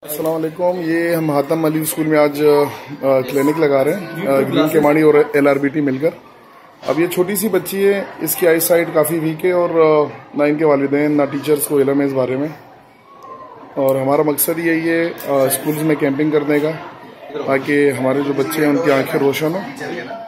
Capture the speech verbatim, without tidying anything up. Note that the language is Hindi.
अस्सलाम वालेकुम। ये हम हातम अली स्कूल में आज क्लिनिक लगा रहे हैं, ग्रीन केमानी और एलआरबीटी मिलकर। अब ये छोटी सी बच्ची है, इसकी आई साइट काफ़ी वीक है और ना इनके वालिदैन ना टीचर्स को इल्म है इस बारे में। और हमारा मकसद यही है स्कूल्स में कैंपिंग करने का, ताकि हमारे जो बच्चे हैं उनकी आंखें रोशन हो